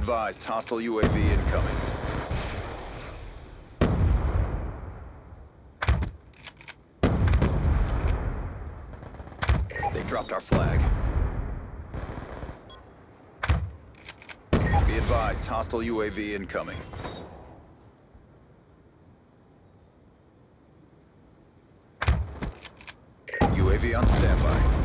advised, hostile UAV incoming. They dropped our flag. Be advised, hostile UAV incoming. UAV on standby.